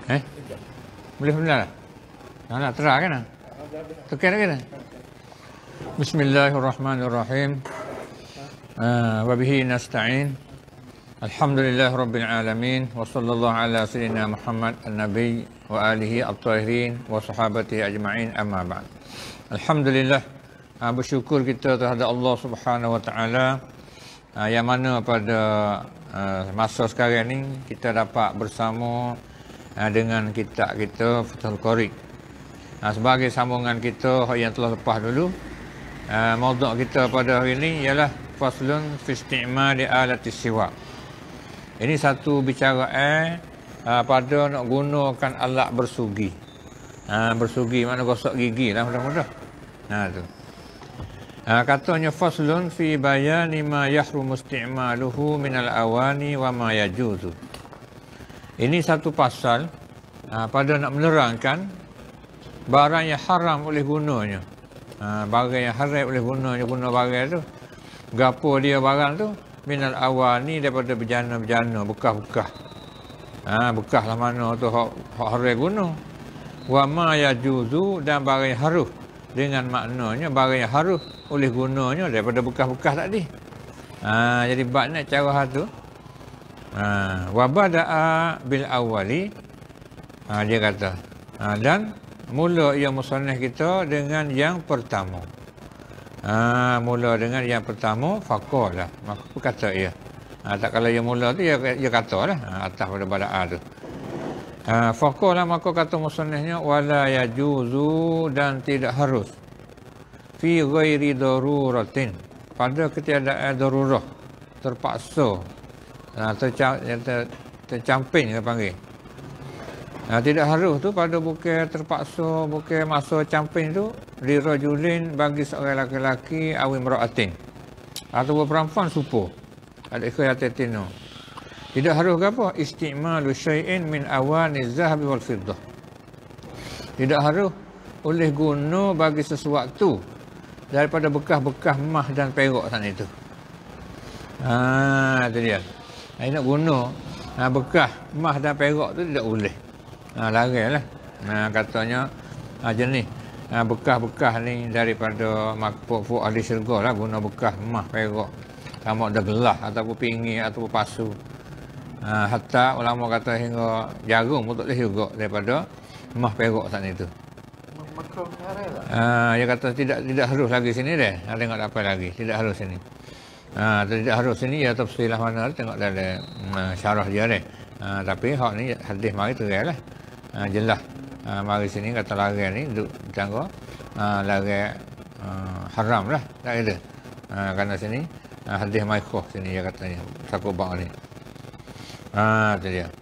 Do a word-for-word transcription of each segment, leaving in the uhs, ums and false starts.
Eh? Boleh benar lah? Nak nak terang kan? Tekan lagi dah. Bismillahirrahmanirrahim. Uh, Wabihi nasta'in. Alhamdulillah Rabbil Alamin. Wa sallallahu ala sayyidina Muhammad al-Nabi wa alihi at-tahirin wa sahabatihi ajma'in, amma ba'd. Alhamdulillah, uh, bersyukur kita terhadap Allah Subhanahu wa taala, uh, yang mana pada uh, masa sekarang ni kita dapat bersama uh, dengan kitab kita Fathul Qorib. Uh, sebagai sambungan kita yang telah lepas dulu, uh, maudhu' kita pada hari ini ialah faslun fi istimali alatis siwak. Ini satu bicaraan uh, pada nak gunakan alat bersugi. Uh, bersugi makna gosok gigi lah mudah-mudah. Ha tu. Uh, katanya faslun fi bayani ma yahrumu isti'maluhu minal awani wa ma yajuzu. Ini satu pasal uh, pada nak menerangkan barang yang haram oleh gunanya. Uh, barang yang haram oleh gunanya, guna barang tu. Gapo dia barang tu? Minal awani, daripada bejana-bejana, bekas-bekas. Ha, bekas lah mana tu hak haram guna. Wa ma yajuzu, dan barang yang harus. Dengan maknanya barang yang harus oleh gunanya daripada bekas-bekas tadi. Ha, jadi bakna cara tu. Ha, wa bada'a bil awali. Ha, dia kata. Ha, dan mula ia musannaf kita dengan yang pertama. Ha, mula dengan yang pertama, faqala. Maka kata ia. Ha, tak kalau yang mula tu, ia, ia kata lah. Ha, atas pada bada'a tu. Ha, faqala, maka kata musannafnya, wala yajuzu, dan tidak harus. Fi ghairi daruratin. Pada ketiadaan darurah. Terpaksa. Ha, tercam, ter, tercamping, dia panggil. Ha, tidak harus tu pada bukan terpaksa, bukan masa camping tu, lirajulin, bagi seorang laki-laki, awi mra'atin, atau perempuan supo, ada ikhiyatatinu. Tidak harus ke apa? Isti'malu syai'in min awani zahabi wal fiddah. Tidak harus oleh guna bagi sesuatu daripada bekas-bekas emas dan perak sana itu. Ha, itu dia. Ini nak guna ha, bekas emas dan perak tu tidak boleh. Ha, larang lah. Ha, katanya ha, jenis ha, bekas-bekas ni daripada makhluk ahli syurga lah, guna bekas emas perak, sama ada gelas ataupun pinggir ataupun pasu. Ha, hatta ulama kata hingga jarum pun tak boleh juga daripada emas perak sana itu. Makruh haram lah. Ha, dia kata tidak tidak harus lagi sini deh. Ha, tengok apa lagi, tidak harus sini. Ha, tidak harus sini ya, tafsilah mana tengok dalam uh, syarah dia deh. Ha, tapi hak ni hadis mari terai lah. Ha, jelas. Ha, mari sini kata larang ni duduk tangga ha, larang uh, haram lah, tak ada. Ha, kerana sini ha, hadis maikhoh sini dia katanya sakubang ni. Ha, tu dia.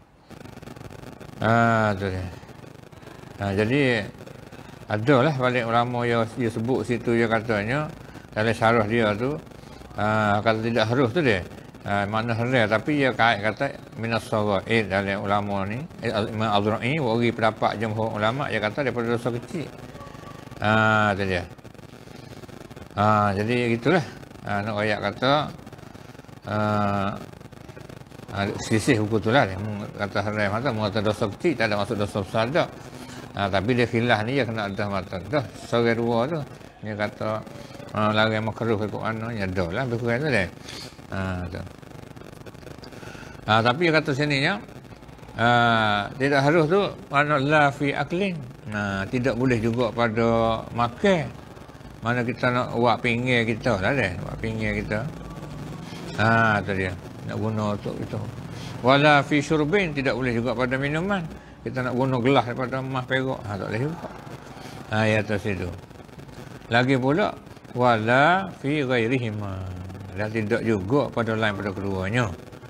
Ha, tu dia. Ha, jadi adalah balik ulama yang dia sebut situ, dia katanya dalam syarah dia tu ha, kata tidak harus tu dia. Ha, makna haram, tapi dia kait kata minas sagair dalam ulama ni, Imam Al-Zura'i bagi pendapat jumhur ulama, dia kata daripada dosa kecil. Ha, tu dia. Ha, jadi gitulah. Ha, nak ayat kata uh, ha, sisih buku tu lah dia kata haram, kata mengata dosa kecil, tak ada maksud dosa besar dah. Ha, tapi dia khilaf ni dia kena ada mata dah seorang dua tu. Dia kata uh, larang makruh ikut mana nya dah lah lebih kurang tu dia. Ha, tu. Ha, tapi kata sininya ha, tidak harus tu mana la fi aklin. Ha, tidak boleh juga pada makan. Mana kita nak buat pinggir kita lah deh, buat pinggir kita. Ha, tu dia. Nak guna untuk itu. Wala fi syurbin, tidak boleh juga pada minuman. Kita nak guna gelas daripada emas perak. Ha, tak boleh juga. Ha, ya atas itu. Lagi pula wala fi ghairihima. Dan tidak juga pada lain pada keduanya.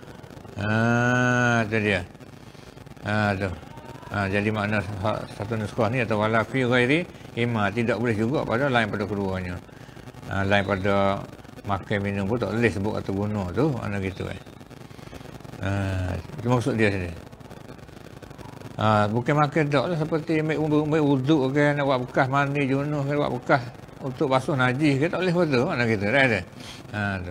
Ha, tu dia. Ha, tu. Ha, jadi makna satu nuskah ni atau wala fi ghairi ima, tidak boleh juga pada lain pada keduanya. Ha, lain pada makan minum pun tak boleh sebut atau guna tu, mana gitu eh. Ha, itu maksud dia sini. Ha, bukan makan tak lah seperti ambil wuduk ke, nak buat bekas mandi junub ke, buat bekas untuk basuh najis ke, tak boleh betul mana gitu dah ada. Ha, tu.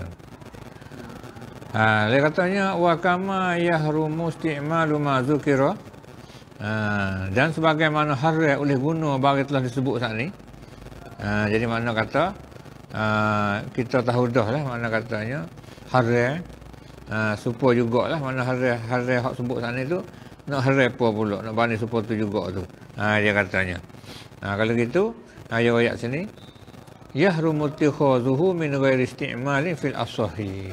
Ha, dia katanya wa kama yahrumu isti'malu ma dzukira, Ha, dan sebagaimana harai oleh guna bagi telah disebut saat ni. Ha, jadi makna kata ha, kita tahu dah lah makna katanya harai ha, supaya jugalah makna harai harai hak sebut saat ni tu nak harai apa pula nak bani supaya tu juga tu. Ha, dia katanya. Ha, kalau gitu ayat ayat sini yahrumu ittikhazuhu min ghairi isti'malin fil asahi.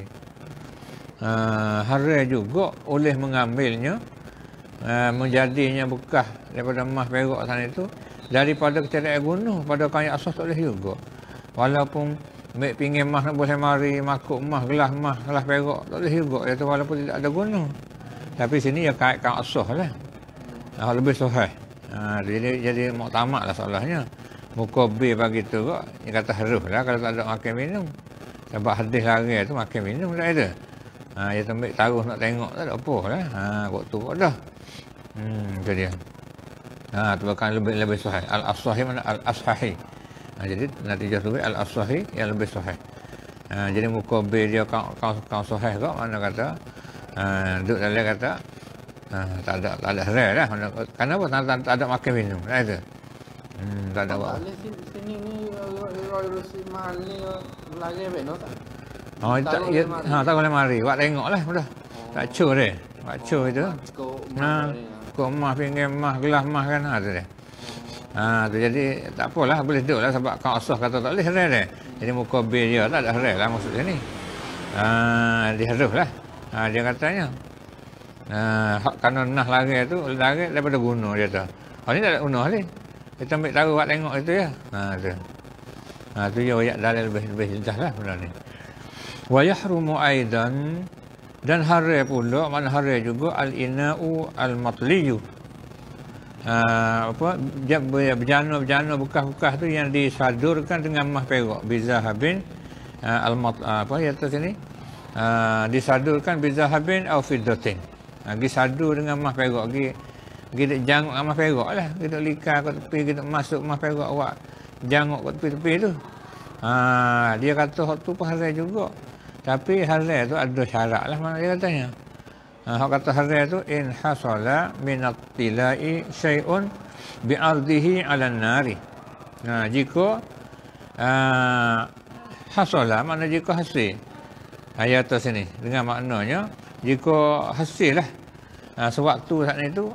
Ha, harai juga oleh mengambilnya Uh, menjadinya bekas daripada emas perak sana itu daripada ketiadaan guna pada kain asas tak boleh juga. Walaupun mek pinggir emas nak boleh mari makuk emas gelas emas gelas perak tak boleh juga iaitu walaupun tidak ada guna. Tapi sini ya kaitkan asas lah. Nah, lebih sahih. Ha, jadi jadi muktamad lah soalnya. Muka B bagi tu kok dia kata harus lah kalau tak ada makan minum. Sebab hadis lari tu makan minum tak ada. Ha, dia tambah taruh nak tengok tak ada apa lah. Ha, kok tu kok dah. Hmm, itu dia. Ha, tu akan lebih lebih sahih. Al-as-sahih mana al-as-sahih. Ha, jadi natijah tu al-as-sahih yang lebih sahih. Ha, jadi muka B dia kau kau kau sahih kok mana kata. Ha, duk dalam kata ha, tak ada tak ada harai lah. Kenapa tak, tak, tak ada makan minum. Tak ada. Hmm, tak ada apa. Sini ni Roy-Roy mahal ni lagi benar tak? Oh, tak ya, ha tak boleh mari. Buat tengoklah sudah. Tak cur dia. Buat cur itu. Ha. Kau emas pinggir emas gelas emas kan ha tu dia. Ha tu jadi tak apalah boleh duduk lah sebab kau asah kata tak boleh harai dia. Jadi muka B dia tak ada harai lah maksudnya ni. Ha dia harus lah. Ha dia katanya. Ha hak kanon nah lari tu lari daripada guna dia tu. Oh ni tak ada guna ni. Kita ambil tahu buat tengok itu ya. Ha tu. Ha tu dia ayat dalil lebih lebih jelas lah benda ni. Wa yahrumu aidan dan harai pula mana harai juga al-ina'u al-matliyu. Uh, apa berjana-berjana bekas-bekas tu yang disadurkan dengan emas perak bizahabin uh, al-mat uh, apa ya atas sini uh, disadurkan bizahabin au fiddatin. Uh, disadur dengan emas perak gi gi janguk emas perak lah kita lika kat tepi kita masuk emas perak awak janguk kat tepi-tepi tu. Uh, dia kata hak tu pun harai juga. Tapi harai tu ada syarat lah mana dia katanya. Ha, hak kata harai tu in hasala min at-tilai syai'un bi'ardihi 'ala an-nari. Nah, jika uh, hasala makna jika hasil. Ayat atas sini dengan maknanya jika hasil lah uh, sewaktu saat itu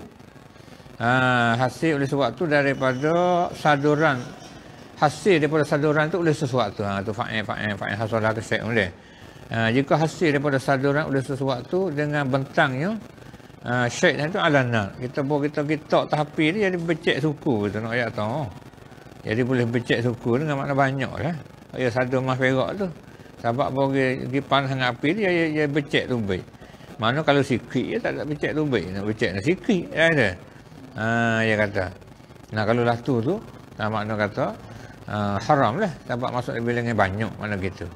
uh, hasil oleh sewaktu daripada saduran hasil daripada saduran tu oleh sesuatu. Ha tu fa'il fa'il fa'il hasala tu syai'un dia. Uh, jika hasil daripada saduran oleh sesuatu dengan bentangnya uh, syait itu alana kita boleh kita kita tapi dia jadi becek suku kita nak ayat tahu. Jadi boleh becek suku dengan makna banyak lah. Ya sadur emas perak tu. Sebab boleh pergi panas dengan api dia dia, dia becek tu baik. Mana kalau sikit dia tak ada becek tu baik. Nak becek nak sikit dia ada. Ha uh, dia kata. Nah kalau lah tu tu nah, makna kata uh, haram lah sebab masuk di bilangan banyak mana gitu.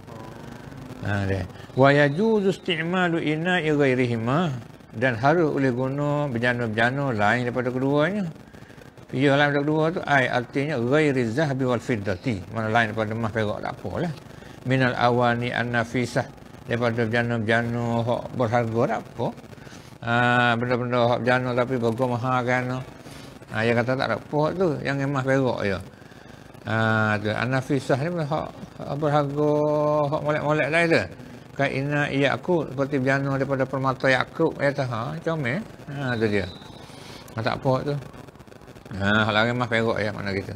Ha dia. Wa yajuzu isti'malu ina'i ghairihima dan harus oleh guna bejana-bejana lain daripada keduanya. Ya lain daripada kedua tu ai artinya ghairi zahabi wal fiddati. Mana lain daripada emas perak tak apalah. Minal awani an-nafisah daripada bejana-bejana hak berharga tak apa. Ha benda-benda hak bejana tapi berharga mahal kan. Ha dia kata tak ada apa tu yang emas perak je. Ha tu an-nafisah ni hak berharga hak molek-molek lain tu. Kaina Yaqub seperti bejana daripada permata Yaqub kata ha comel. Ha tu dia. Ha, tak apa tu. Ha hak lain emas perak ya mana gitu.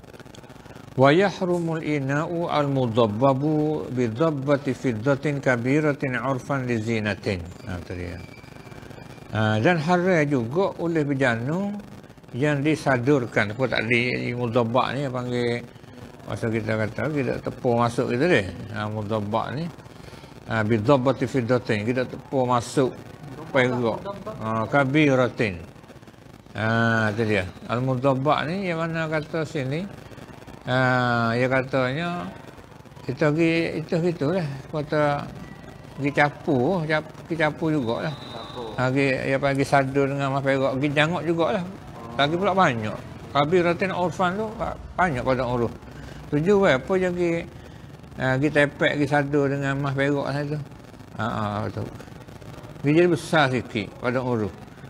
Wa yahrumul ina'u al-mudabbabu bi dhabbati fiddatin kabiratin 'urfan li zinatin. Ha tu dia. Ha, dan harai juga oleh bejana yang disadurkan apa tak di mudabbak ni panggil masa kita kata kita tepung masuk gitu deh. Ha mudabbak ni ha bi dhabbati fiddatin kita tepung masuk perak. Ha kabiratin. Ha tu dia. Al mudabbak ni yang mana kata sini ha dia katanya kita pergi itu gitulah kata pergi capu, pergi capu jugalah. Ha pergi dia panggil sadur dengan emas perak, pergi jangok jugalah. Lagi pula banyak. Kabiratin orfan tu banyak pada urus. Tujuh weh apa yang pergi uh, pergi tepek pergi sadur dengan emas perak sana tu. Ha ah betul. Dia jadi besar sikit pada urus.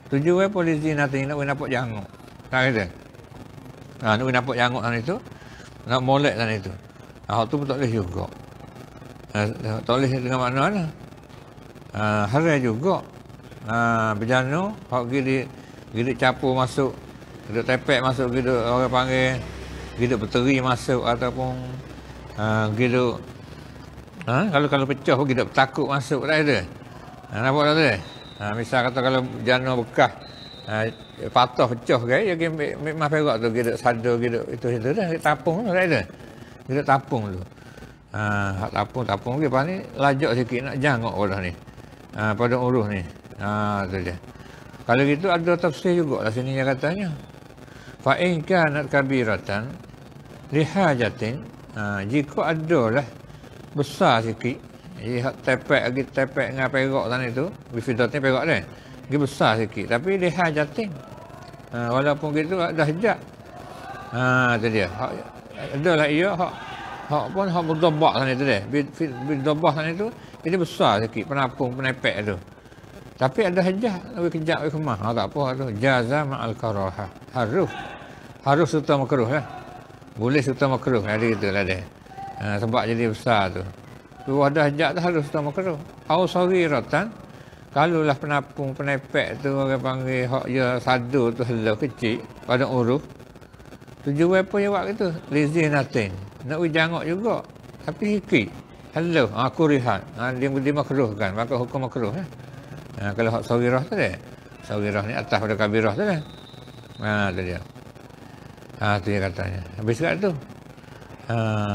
Tujuan polisi nanti nak nampak janguk. Tak kata. Ha, nak nampak janguk sana itu, nak molek sana itu. Ha, tu pun tak boleh juga. Ha, tak boleh dengan makna mana? Ha, haram juga. Ha, berjana, hak gidi gidi capur masuk, gidi tepek masuk, gidi orang panggil, gidi berteri masuk ataupun ha, gidi ha, kalau kalau pecah pun gidi takut masuk tak ada. Ha, nampak tak ada? Ha, misal kata kalau jana bekas ha, patah pecah ke, dia ambil mah perak tu, gidi sadar gidi itu itu dah tapung tu tak ada. Gidi tapung tu. Ha, tapung tapung dia lepas ni lajak sikit nak jangok pada ni. Ha, pada uruh ni. Ha, tu dia. Kalau gitu ada tafsir juga lah sini yang katanya. Fa in kanat kabiratan li hajatin, ha, jika adalah besar sikit, jadi hak tepek lagi tepek dengan perak sana itu, bifidat ni perak dia. Dia besar sikit tapi li hajatin. Ha, walaupun gitu ada hajat. Ha, tu dia. Hak adalah ia hak hak pun hak berdobak sana itu dia. Berdobak sana itu dia besar sikit penapung penepek tu. Tapi ada hajah, lebih kejap, lebih kemah. Ha, tak apa tu. Jaza ma'al karaha. Harus. Harus serta makruh lah. Boleh serta makruh. Ada gitu lah dia. Ha, sebab jadi besar tu. Tu ada hajat tu harus serta makruh. Au saghiratan. Kalaulah penapung, penepek tu orang panggil hak dia sadu tu hello kecil pada uruf. Tujuan apa dia buat gitu? Lizinatin. Nak ujangok juga. Tapi hikit. Hello. Ha, kurihan. Ha, dia, dia makruh kan. Maka hukum makruh lah. Ha, kalau hak sawirah tu dia. Sawirah ni atas pada kabirah tu dia. Ha, tu dia. Ha, tu dia katanya. Habis kat tu. Ha,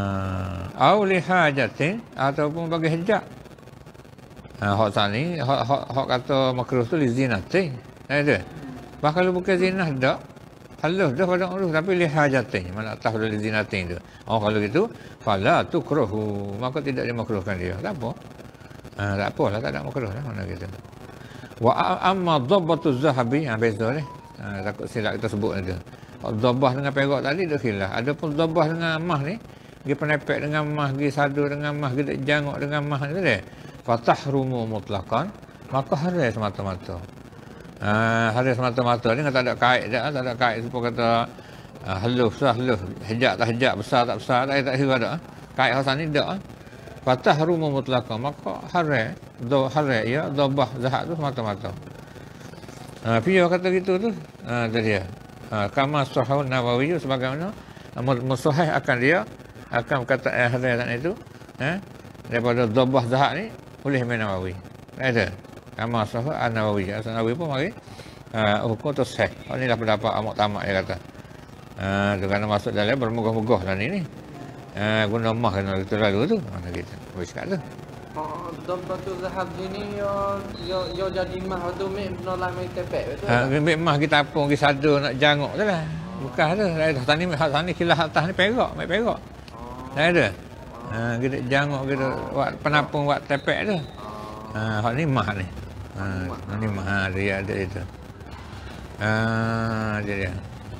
au li hajatin ataupun bagi hajat. Ha, hak tani, hak, hak, hak kata makruh tu li zinatin. Ha, tu. Bah kalau bukan zinah dak. Halus dah pada urus tapi li hajatin. Mana atas pada li zinatin tu. Oh, kalau gitu, fala tukruhu. Maka tidak dimakruhkan dia. Tak apa. Ha, tak apalah, tak ada makruh lah. Mana gitu. Wa amma dhabbatu zahabi, ha, beza ni. Ha, takut silap kita sebut itu. Dhabbah dengan perak tadi dah khilaf. Adapun dhabbah dengan emas ni, dia penepek dengan emas, dia sadu dengan emas, dia jangok dengan emas ni dia. Fatahrumu mutlaqan, maka haram semata-mata. Ha, haram semata-mata ni tak ada kait dah, tak ada kait supaya kata ha, halus lah halus, hejak tak hejak, besar tak besar, tak tak kira dak. Kait hasan ni dak. Fatahrumu mutlaqan, maka haram, do haram ya, dhabah zahat tu semata-mata. Ha, Pia kata gitu tu. Ha, tu dia. Ha, kama sahih Nawawi sebagaimana musahih akan dia akan kata eh, haram itu, ha, daripada dhabah zahat ni oleh Imam Nawawi. Ada. Kama sahih An-Nawawi. An-Nawawi pun mari ha, hukum tu sahih. Oh, inilah pendapat amak tamak dia kata. Ha, tu kerana masuk dalam bermugah-mugah lah ni ni. Ha, guna emas kena itu lalu tu. Mana kita. Habis kat tu. Oh, Dhabbatu zahab ni yo yo yo jadi mah tu mek menolak mek tepek betul. Ha, mek mah kita apung kita sadu nak jangok tu lah. Bukan tu. Atas ni atas ni kilah atas ni perak, mek perak. Oh. Tak ada. Ha, kita jangok kita buat penapung buat tepek tu. Ha, hak ni mah ni. Ha, ni mah ha, dia ada itu. Ha, dia dia.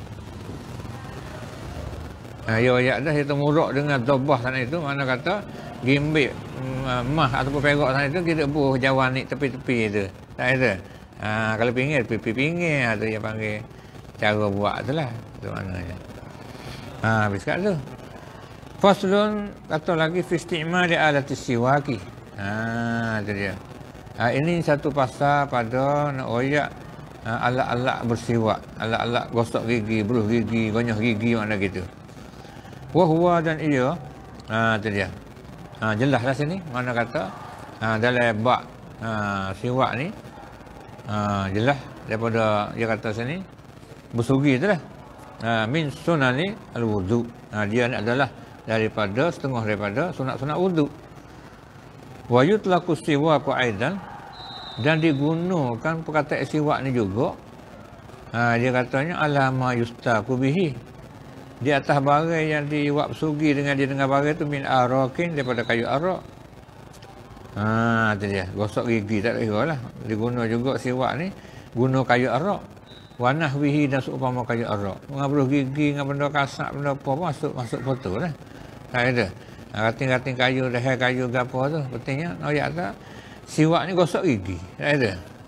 Ha, ya ya dah itu murak dengan dhabah sana itu mana kata gimbik emas ataupun perak sana itu kita buh jawan ni tepi-tepi tu. Tak ada. Ha, kalau pinggir pipi pinggir ada yang panggil cara buat tu lah. Tu maknanya. Ha, habis kat tu. Faslun kata lagi fi istimali alati siwaki. Ha, tu dia. Ha, ini satu pasal pada nak royak ha, alat-alat bersiwak, alat-alat gosok gigi, beruh gigi, gonyah gigi mana gitu. Wa huwa dan ia, ha, tu dia. Ha, jelaslah sini mana kata ha, dalam bab ha, siwak ni ha, jelas daripada dia kata sini bersugi tu lah. Ha, min sunani al-wudu. Ha, dia ni adalah daripada setengah daripada sunat-sunat wudu. Wa yutlaqu siwaqu aidan, dan digunakan perkataan siwak ni juga. Ha, dia katanya alama yustaku bihi, di atas barang yang diwak sugi dengan dia dengan barang tu min arakin, daripada kayu arak. Ha, tu dia. Gosok gigi tak kira lah. Diguna juga siwak ni guna kayu arak. Wa nahwihi, dan seumpama kayu arak. Mengabuh gigi dengan benda kasar, benda apa masuk masuk foto lah. Tak ada. Rating-rating kayu, leher kayu ke apa tu. Pentingnya noyak tak siwak ni gosok gigi. Tak ada. Ha,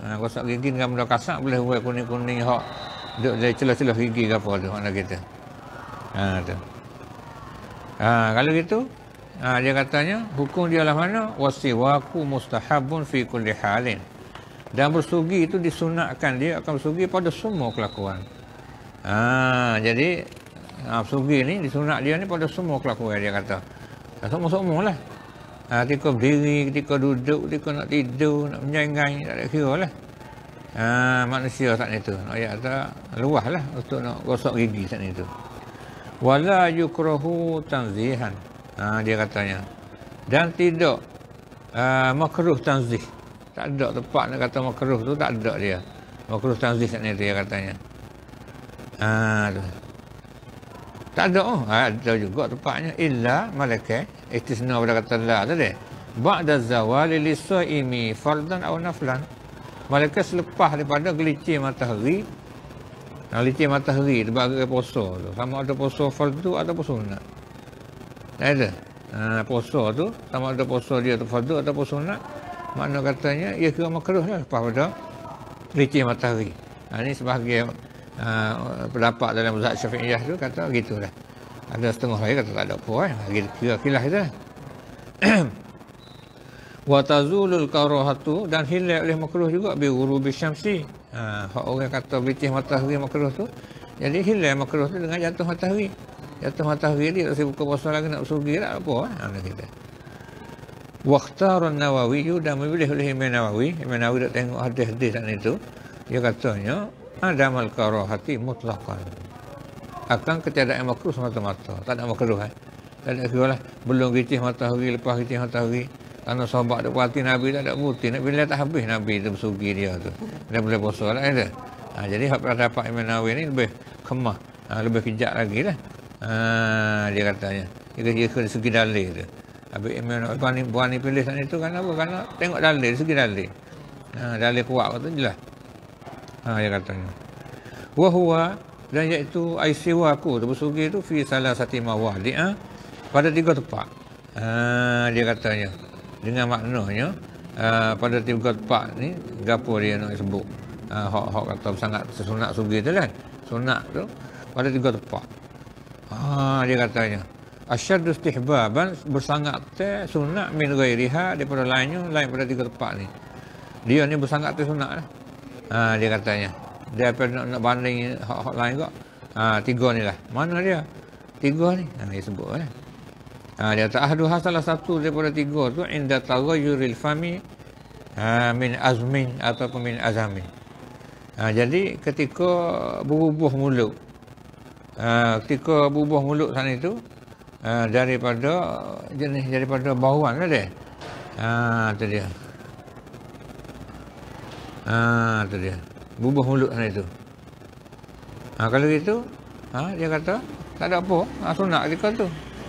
Ha, gosok gigi dengan benda kasar boleh buat kuning-kuning hak duk dari celah-celah gigi ke apa tu makna kita. Ha tu. Ha kalau gitu, ha, dia katanya hukum dia lah mana? Wasiwaku mustahabun fi kulli halin. Dan bersugi itu disunatkan, dia akan bersugi pada semua kelakuan. Ha jadi ha, bersugi ni disunat dia ni pada semua kelakuan dia kata. Semua-semua lah. Ha, ketika berdiri, ketika duduk, ketika nak tidur, nak menyangai, tak ada kira lah. Ha, manusia saat itu. Ayat kata, luah lah untuk nak gosok gigi saat itu. Wala yukrahu tanzihan. Ha, dia katanya. Dan tidak uh, makruh tanzih. Tak ada tempat nak kata makruh tu, tak ada dia. Makruh tanzih saat itu dia katanya. Ha, tu. Tak ada, oh, ada juga tempatnya. Illa malaikat, istisna pada kata la tadi. Ba'da zawali lisaimi fardan aw naflan. Malaikat selepas daripada gelicir matahari. Gelicir matahari sebagai puasa tu. Sama ada puasa fardu ataupun sunat. Tak ada. Ha, puasa tu, sama ada puasa dia tu fardu ataupun sunat. Makna katanya, ia kira makruh lah lepas pada gelicir matahari. Ha, ini sebahagian Uh, pendapat dalam mazhab Syafi'iyah tu kata gitulah. Ada setengah lagi kata tak ada apa eh. Kira kilah itu. Wa tazulul karahatu dan hilang oleh makruh juga bi ghurubi syamsi. Ha, hak orang kata beritih matahari makruh tu. Jadi hilang makruh tu dengan jatuh matahari. Jatuh matahari dia tak buka puasa lagi nak bersugi tak apa eh. Ha kita. Waqtar an-Nawawi dan memilih oleh Imam Nawawi. Imam Nawawi dak tengok hadis-hadis kat situ. Dia katanya adamal karahati mutlaqan. Akan ketiadaan makruh semata-mata. Tak ada makruh eh. Tak ada kira lah. Belum gicih matahari, lepas gicih matahari. Kerana sahabat ada perhati Nabi tak ada bukti. Nak bila tak habis Nabi tu bersugi dia tu. Dia boleh puasa lah ada. Ha, jadi hak pendapat Imam Nawawi ni lebih kemah. Ha, lebih kejap lagi lah. Ha, dia katanya. Dia kira dari segi dalil tu. Habis Imam Nawawi buani, buani pilih sana itu kerana apa? Kerana tengok dalil, dari segi dalil. Ha, dalil kuat tu jelas. Ha, dia katanya. Wahuwa dan iaitu aisiwaku tu bersugi tu fi salah sati mawadi ha? Pada tiga tempat. Ha, dia katanya dengan maknanya ha, pada tiga tempat ni gapo dia nak sebut. Ha, hak-hak kata sangat sunat sugi tu kan. Sunat tu pada tiga tempat. Ha, dia katanya asyaddu istihbaban bersangat teh sunat min ghairiha daripada lainnya lain pada tiga tempat ni. Dia ni bersangat tu sunat lah. Ha, dia katanya dia apa nak, nak banding hak-hak lain kok. Ha, tiga ni lah. Mana dia? Tiga ni. Ha, dia sebut eh. Ha, dia kata ahduha salah satu daripada tiga tu inda taghayyuril fami ha, min azmin ataupun min azamin. Ha, jadi ketika berbubuh mulut. Ha, ketika berbubuh mulut sana itu ha, daripada jenis daripada bauan lah dia. Ha, tu dia. Ha, tu dia. Bubuh mulut sana itu. Ha, kalau gitu, ha, dia kata, tak ada apa. Ha, sunat ketika tu.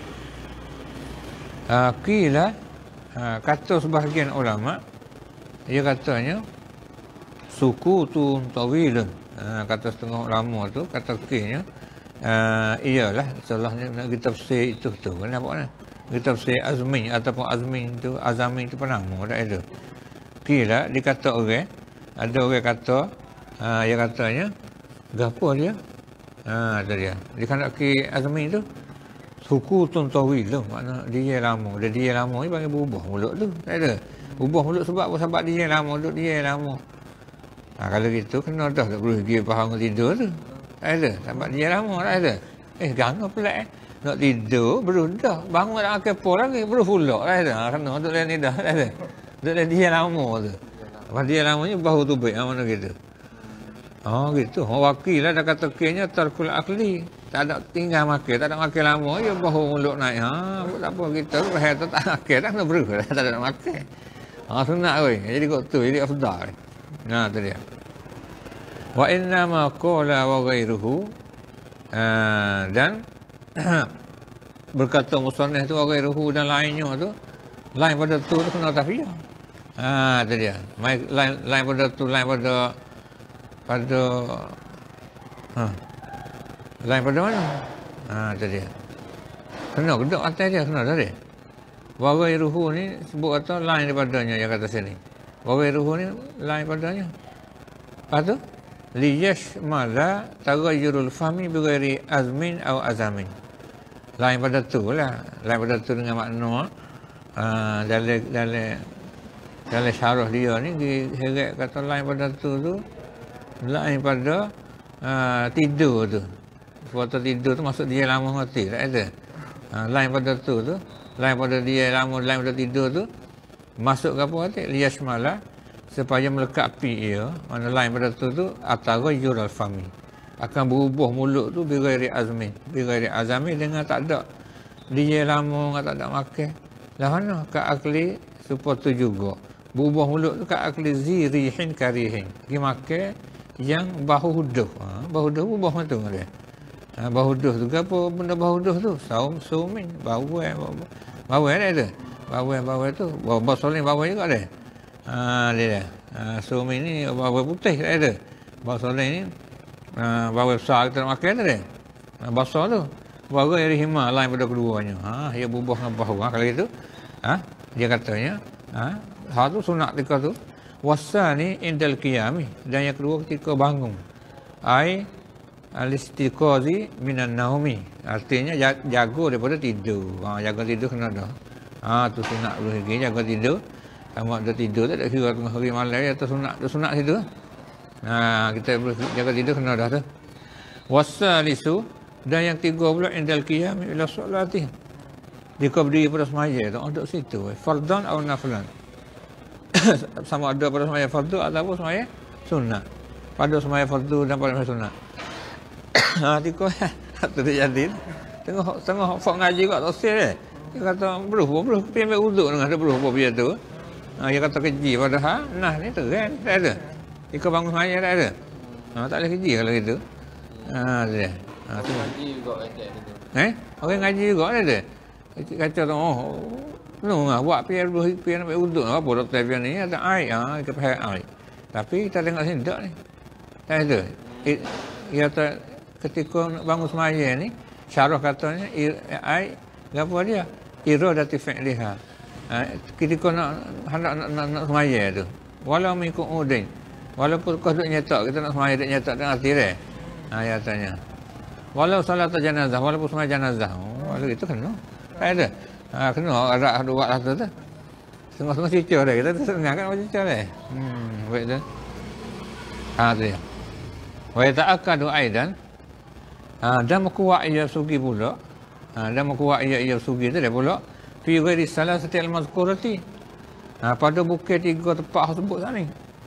Ha, kila, ha, kata sebahagian ulama, dia katanya, suku tu tawilun. Ha, kata setengah ulama tu, kata kira, ha, iyalah, salahnya nak kita tafsir itu tu. Kenapa nak? Kita tafsir azmin ataupun azmin tu, azamin tu penama, tak ada. Kila, dikata orang, ada orang kata, ha, dia katanya, gapo dia? Ha, tu dia. Dia kan nak ke azmi tu, suku tun tawil tu, makna dia lama. Dia dia lama ni panggil berubah mulut tu. Tak ada. Ubah mulut sebab apa? Sebab dia lama, duduk dia lama. Ha, kalau gitu, kena dah tak perlu dia faham tidur tu. Tak ada. Sebab dia lama, tak ada. Eh, gana pelik eh. Nak tidur, baru dah. Bangun nak makan apa lagi, baru pulak. Tak ada. Ha, kena duduk lain ni dah. Tak ada. Duduk dia lama tu. Lepas dia lamanya bahu tu baik, mana gitu. Oh gitu. Oh wakil lah dah kata kenya tarkul akli. Tak ada tinggal makan, tak ada makan lama, ya bahu mulut naik. Ha, tak apa kita lepas tu tak makan, tak nak beruh, tak ada nak makan. Ha, sunat weh. Jadi kok tu, jadi afdal. Nah, tu dia. Wa inna ma qala wa ghairuhu. Uh, dan berkata musannif tu wa ghairuhu dan lainnya tu, lain pada tu tu kena tafiyah. Ha, tu dia. Lain lain pada tu, lain pada pada ha. Lain pada mana? Ha, tu dia. Kena geduk atas dia, kena tadi. Wa ghairuhu ni sebut kata lain daripadanya yang kata sini. Wa ghairuhu ni lain padanya. Lepas tu liyashmala taghayyurul fahmi bighairi azmin atau azamin. Lain pada tu lah, lain pada tu dengan makna uh, dalam dalam dalam syarah dia ni diseret kata lain pada tu tu lain pada uh, tidur tu. Waktu tidur tu maksud dia lama mati, tak ada. Uh, lain pada tu tu, lain pada dia lama, lain pada tidur tu masuk ke apa kata liyashmala supaya melekapi ia, mana lain pada tu tu ataghayyur al-fami, akan berubah mulut tu bighairi azmin, bighairi azami dengan tak ada dia lama dengan tak ada makan. Lah mana ka akli supaya tu juga berubah mulut tu ka akli zirihin karihin, pergi makan yang bau huduh. Ha, bau huduh berubah macam tu dia. Ha, bau huduh tu apa benda bau huduh tu? Saum sumin, bau bau bau ada tu. Bau bau tu, bau basolin bau juga ada. Ha, dia ha, sumin ni bau putih tak ada. Bau solin ni ha, bau besar kita nak makan dia. Ha, basah tu. Bau dari hima lain pada keduanya. Ha, dia berubah dengan bau. Ha, kalau itu ha, dia katanya ha, hal tu sunat ketika tu. Wasani indal qiyami, dan yang kedua ketika bangun. Ai al-istiqazi minan naumi. Artinya jaga daripada tidur. Ha, jaga tidur kena dah. Ha, tu sunat dulu lagi, jaga tidur. Sama ada tidur tak ada kira tengah hari malam atau sunat tu sunat situ. Ha, kita boleh jaga tidur kena dah tu. Wasalisu, dan yang tiga pula indal qiyam ila solati. Dia berdiri pada semaya tu untuk situ. Fardhan atau naflan. Sama ada pada semaya fardu ataupun semaya sunat. Pada semaya fardu dan pada semaya sunat. Ha, tiga tu dia jadi. Tengok tengok fak ngaji kat tafsir dia. Dia kata berubah berubah pergi ambil wuduk dengan ada berubah biar tu. Ha, dia kata keji padahal nah ni terang tak ada. Jika bangun semaya tak ada. Ha, tak boleh keji kalau gitu. Ha, dia. Ha, tu Ngaji juga ada gitu. Eh, orang ngaji juga ada. Kata tu oh, no ah buat pergi pergi pergi ambil wuduk apa doktor pian ni ada air ah kita pakai air. Tapi kita tengok sini tak ni. Tak ada. Ia kata ketika bangun semaya ni syarah katanya air apa dia? Iradati fi'liha. Ha, ketika nak hendak nak, nak, nak semaya tu. Walau min qu'udin. Walaupun kau duk nyetak, kita nak semaya duk nyetak dengan hati dia. Ha, dia tanya. Walau salat jenazah, walaupun semaya jenazah. Oh, walau itu kena. Tak ada. Ha, kena arak dua lah tu tu. Semua-semua cicur dia. Kita senang kan macam cicur dia. Hmm, baik tu. Ha, tu dia. Wa yata'akkadu aidan. Ha, dan makuwa ia sugi pula. Ha, dan makuwa ia ia sugi tu dia pula. Fi ghairi salasati al-mazkurati. Ha, pada bukit tiga tempat sebut sana ni.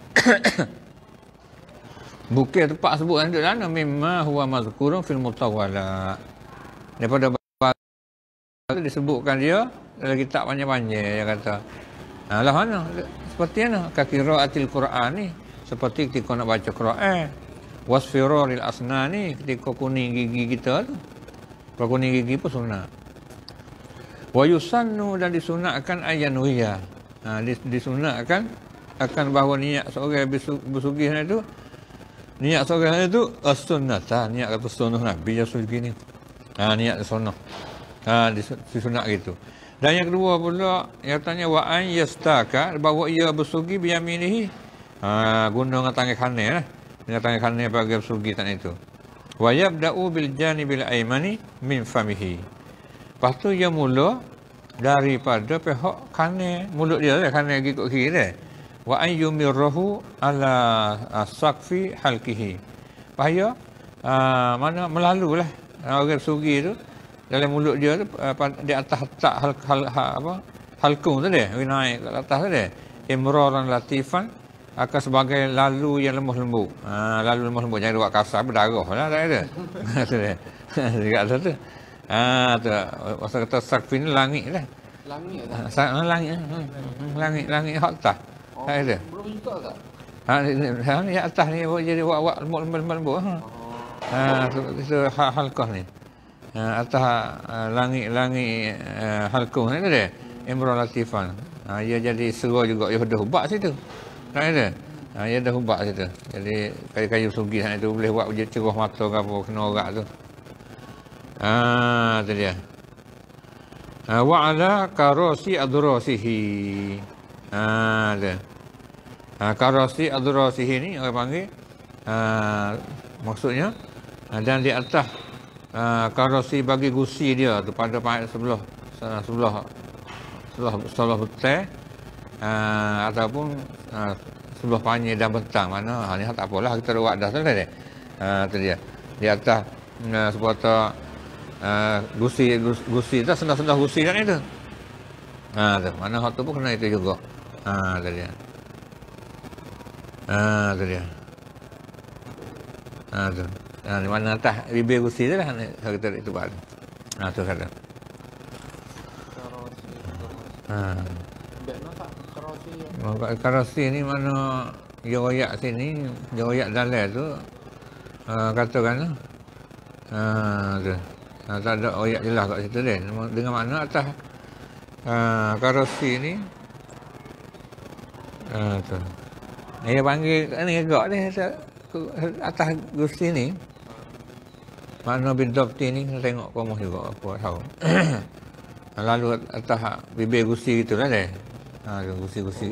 Bukit tempat sebut sana duduk sana mimma huwa mazkurun fil mutawwala. Daripada disebutkan dia dalam kitab panjang-panjang dia kata. Ha, lah mana? Seperti mana? Kakiraatil Quran ni. Seperti ketika nak baca Quran. Wasfiraril asnan ni ketika kuning gigi kita tu. Kalau kuning gigi pun sunat. Wa yusannu, dan disunatkan ayanuiyah. Ha, disunatkan akan bahawa niat seorang bersugih itu niat seorang itu as-sunnah, niat kata sunnah Nabi yang sugih ni. Ha, niat sunnah. Ha, disunat gitu. Dan yang kedua pula yang tanya wa an yastaka, bahawa ia bersugih bi yaminihi. Ha, guna dengan tangan kanan lah. Dengan tangan kanan bagi bersugih tan itu. Wa yabda'u bil janibil aymani min famihi. Lepas tu dia mula daripada pihak kanan mulut dia lah, kanan gigi kiri dia. Wa an yumirrahu ala saqfi halqihi. Bahaya uh, mana melalulah orang sugi tu dalam mulut dia tu uh, di atas tak hal, hal, hal apa halkung tu dia naik ke atas tu dia. Imraran latifan akan sebagai lalu yang lemah lembut. Ha, lalu lemah lembut, jangan buat kasar berdarah lah tak ada. Tu dia. Dekat atas tu. Ah, tu. Masa kata sakfi ni langit lah. Langit tak? Ha, langit. Hmm, langit, langit hak atas. Oh, tak ada. belum juga tak? Ha, ni atas ni jadi buat-buat lembut-lembut. Ha. Ha, itu halqah ni. Ha, atas langit-langit halqah ni tu dia. Imran latifan. Ha, dia jadi serah juga. Dia dah hubak situ. Tak ada. Ha, dia dah hubak situ. Jadi kayu-kayu sugi sana tu boleh buat dia cerah mata ke apa kena orang tu. Ah, tu dia. Ha, wa ala karasi adrasihi. Ah, tu. Ha, karasi adrasihi ni orang panggil uh, maksudnya uh, dan di atas uh, karosi bagi gusi dia tu pada sebelah sebelah sebelah sebelah betul uh, ataupun uh, sebelah panjang dan bentang mana ha, ni tak apalah kita buat dah selesai deh. Ha tu dia. Di atas uh, sepatah uh, gusi gusi tu sendah-sendah gusi kan itu. Ha tu mana hak tu pun kena itu juga. Ha tu dia. Ha tu dia. Ha tu. Ha di mana atas bibir gusi tu lah kita itu buat. Ha tu kata. Ha. Karosi ni mana dia royak sini, dia royak dalam tu uh, katakan uh, tu. Uh, tak ada royak jelas kat situ dia. Dengan makna atas uh, karosi ni uh, tu. Dia panggil ni agak ni atas gusi ni. Makna bin Dabti ni tengok komoh juga aku tahu. Lalu atas bibir gusi gitulah dia. Ha, gusi-gusi.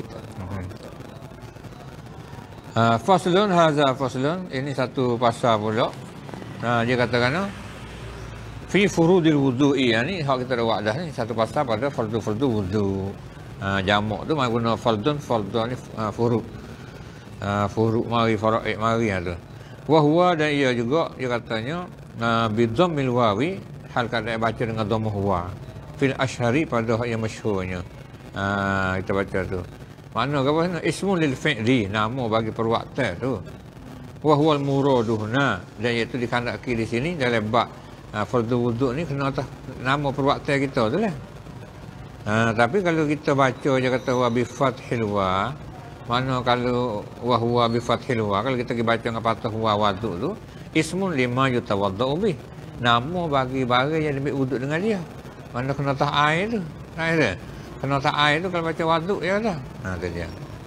Ha, faslun haza faslun, ini satu pasal pula. Ha, dia katakan fi furudil wudu'i, ni hak kita dah buat dah ni, satu pasal pada fardu-fardu wudu. Ha, jamak tu mai guna fardun, fardu ni ha, furud. Ha, furud mari faraid mari ada. Wa huwa dan ia juga dia katanya uh, bi dhammil wawi, hal kadang baca dengan dhammah wa. Fil ashhari pada hak yang masyhurnya. Ha, kita baca tu. Mana ke apa? Ismun lil fi'li, nama bagi perbuatan tu. Wa huwal muraduhna, dan iaitu dikandaki di sini dalam bab ha, fardu wuduk ni kena atas nama perbuatan kita tu lah. Ha, tapi kalau kita baca je kata wa bi fathil wa, mana kalau wa huwa bi fathil wa, kalau kita pergi baca dengan patah wa wuduk tu, ismun lima yutawaddau bih. Nama bagi barang yang diambil wuduk dengan dia. Mana kena atas air tu. Air tu. Kena tak air tu kalau baca waduk ya dah. Ha tu dia.